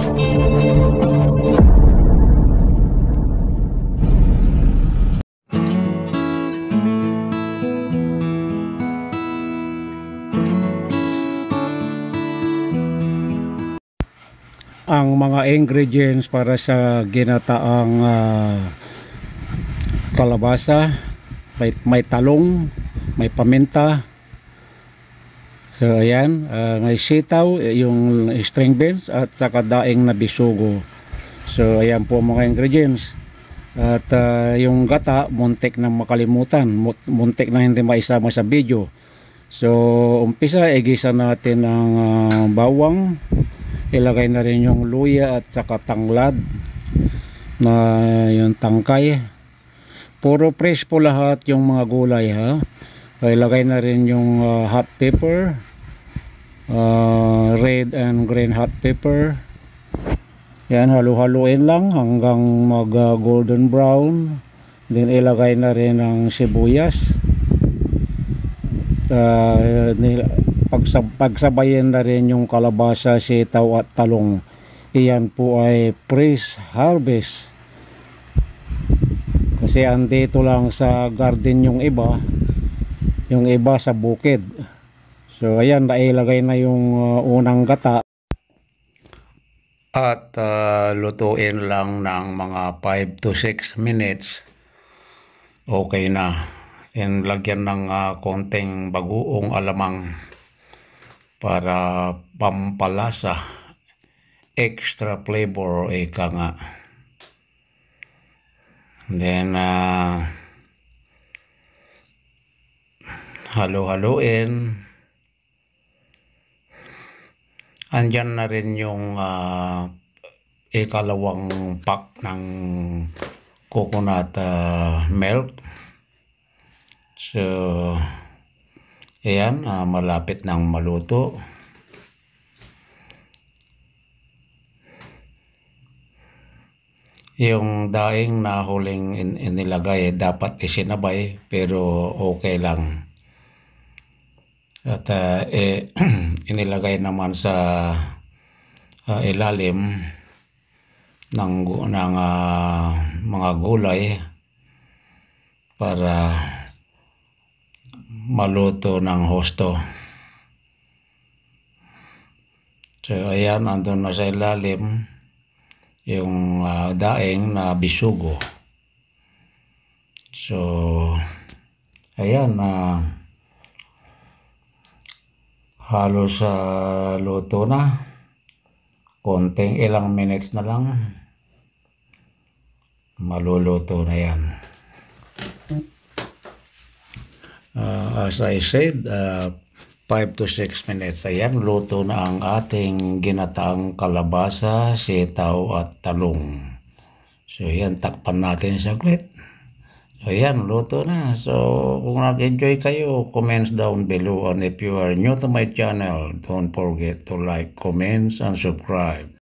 Ang mga ingredients para sa ginataang kalabasa, may talong, may paminta. So ayan, may sitaw, yung string beans at saka daing na bisugo. So ayan po mga ingredients. At yung gata, muntik na makalimutan, muntik na hindi maisama sa video. So umpisa, igisa natin ang bawang. Ilagay na rin yung luya at saka tanglad na yung tangkay. Puro fresh po lahat yung mga gulay ha. Ilagay na rin yung hot pepper, red and green hot pepper. Yan, halu-haluin lang hanggang mag golden brown. Then ilagay na rin ang sibuyas. Pagsabayin na rin yung kalabasa, sitaw at talong. Iyan po ay fresh harvest. Kasi andito lang sa garden yung iba sa bukid. So ayan, nailagay na yung unang gata. At lutuin lang ng mga 5 to 6 minutes. Okay na. And lagyan ng konting bagoong alamang para pampalasa, extra flavor ika nga. Then halo-haloin. Andyan na rin yung ikalawang pack ng coconut milk. So ayan, malapit nang maluto. Yung daing na huling inilagay dapat isinabay, pero okay lang. At inilagay naman sa ilalim ng mga gulay para maluto ng husto. So ayan, andun na sa ilalim yung daing na bisugo. So ayan, halos luto na. Konting ilang minutes na lang maluluto na yan. As I said, 5 to 6 minutes. Ayan, luto na ang ating ginataang kalabasa, sitaw at talong. So ayan, takpan natin saglit. Ayan, luto na. So kung nag-enjoy kayo, comments down below. And if you are new to my channel, don't forget to like, comments, and subscribe.